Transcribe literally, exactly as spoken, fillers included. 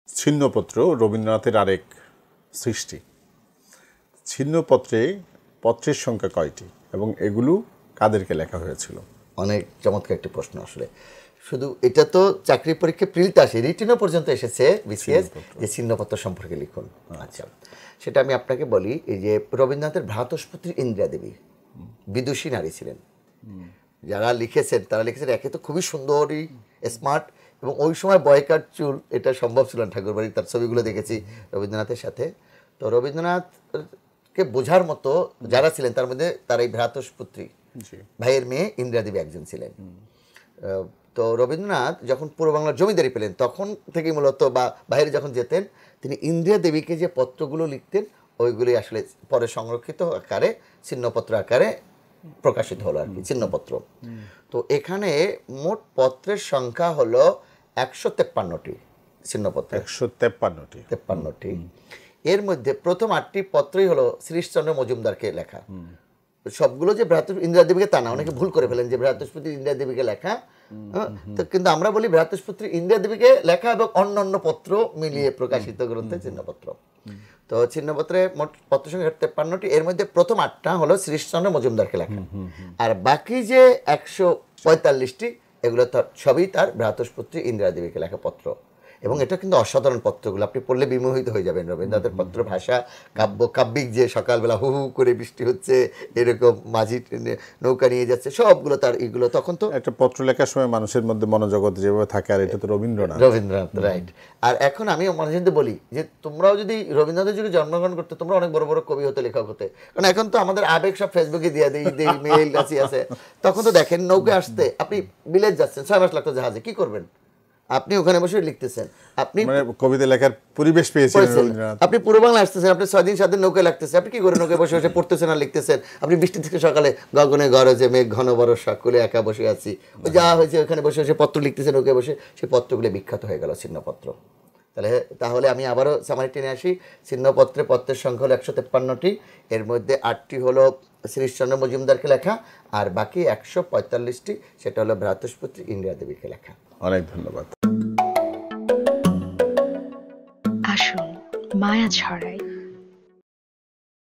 ছিন্নপত্র রবীন্দ্রনাথের আরেক সৃষ্টি। ছিন্নপত্রে পত্রের সংখ্যা কয়টি এবং এগুলো কাদেরকে লেখা হয়েছিল? অনেক চমৎকার একটি প্রশ্ন। আসলে শুধু এটা তো চাকরি পরীক্ষা প্রিলিতে আসে, রিটেনও পর্যন্ত এসেছে বিসিএস যে ছিন্নপত্র সম্পর্কে লিখুন। আচ্ছা, সেটা আমি আপনাকে বলি। এই যে রবীন্দ্রনাথের ভ্রাতুষ্পুত্রী ইন্দিরা দেবী বিদুষী নারী ছিলেন। যারা লিখেছেন তারা লিখেছেন একে তো খুবই সুন্দরী, স্মার্ট, এবং ওই সময় বয়কাট চুল এটা সম্ভব ছিল না। ঠাকুরবাড়ি তার ছবিগুলো দেখেছি রবীন্দ্রনাথের সাথে। তো রবীন্দ্রনাথকে বোঝার মতো যারা ছিলেন তার মধ্যে তার এই ভ্রাতুষ্পুত্রী ভাইয়ের মেয়ে ইন্দিরা দেবী একজন ছিলেন। তো রবীন্দ্রনাথ যখন পূর্ব বাংলার জমিদারি পেলেন তখন থেকে মূলত বা বাইরে যখন যেতেন তিনি ইন্দিরা দেবীকে যে পত্রগুলো লিখতেন ওইগুলি আসলে পরে সংরক্ষিত আকারে ছিন্নপত্র আকারে প্রকাশিত হলো আর কি, ছিন্নপত্র। তো এখানে মোট পত্রের সংখ্যা হলো একশো তেপ্পান্নটি ছিন্নপত্র, একশো তেপ্পান্নটি তেপ্পান্নটি এর মধ্যে প্রথম আটটি পত্রই হলো শ্রীশচন্দ্র মজুমদারকে লেখা। সবগুলো যে ভ্রাতৃ ইন্দিরা দেবীকে তা না, অনেকে ভুল করে ফেলেন যে ভ্রাতুষ্পুত্রী ইন্দিরা দেবীকে লেখা। তো কিন্তু আমরা বলি ভ্রাতুষ্পুত্রী ইন্দিরা দেবীকে লেখা এবং অন্যান্য পত্র মিলিয়ে প্রকাশিত গ্রন্থে ছিন্নপত্র। তো ছিন্নপত্রে মোট পত্র সংখ্যা তেপ্পান্নটি, এর মধ্যে প্রথম আটটা হলো শ্রীশচন্দ্র মজুমদারকে লেখা, আর বাকি যে একশো পঁয়তাল্লিশটি এগুলো তার সবই তার ভ্রাতুষ্পুত্রী ইন্দিরা দেবীকে লেখা পত্র। এবং এটা কিন্তু অসাধারণ পত্রগুলো, আপনি পড়লে বিমোহিত হয়ে যাবেন। রবীন্দ্রনাথের পত্র ভাষা কাব্য কাব্যিক, যে সকালবেলা হু হু করে বৃষ্টি হচ্ছে, এরকম মাঝি নৌকা নিয়ে যাচ্ছে, সবগুলো তার এগুলো। তখন তো একটা পত্র লেখার সময় মানুষের মধ্যে মনোজগৎ যেভাবে থাকে, আর এটা তো রবীন্দ্রনাথ রবীন্দ্রনাথ রাইট। আর এখন আমি মানুষদের বলি যে তোমরাও যদি রবীন্দ্রনাথের যুগে জন্মগ্রহণ করতে তোমরা অনেক বড় বড় কবি হতে, লেখক হতে। কারণ এখন তো আমাদের আবেগ সব ফেসবুকে দিয়ে দেই দেই মেইল কাছে আছে। তখন তো দেখেন নৌকা আসতে আপনি বিলেত যাচ্ছেন, ছয় মাস লাগতো জাহাজে, কি করবেন? আপনি ওখানে বসে লিখতেছেন, আপনি মানে কবিতা লেখার পরিবেশ পেয়েছেন রবীন্দ্রনাথ। আপনি পূর্ব বাংলা আসতেছেন, আপনি ছয় দিন সাত দিন নৌকায় লাগতেছে, আপনি কি করে নৌকায় বসে বসে পড়তেছেন আর লিখতেছেন? আপনি বৃষ্টি থেকে সকালে গগনে গরজে মেঘ ঘন বরষা কুলে একা বসে আছি, ওই যা হয়েছে ওখানে বসে বসে পত্র লিখতেছেন নৌকায় বসে, সেই পত্রগুলো বিখ্যাত হয়ে গেল ছিন্নপত্র। তাহলে তাহলে আমি আবারও সামারি টেনে আসি। ছিন্নপত্রে পত্রের সংখ্যা হলো একশো তেপ্পান্নটি, এর মধ্যে আটটি হলো শ্রীশচন্দ্র মজুমদারকে লেখা, আর বাকি একশো পঁয়তাল্লিশটি সেটা হলো ভ্রাতুষ্পুত্রী ইন্দিরা দেবীকে লেখা। অনেক ধন্যবাদ। আসুন মায়া ছড়াই।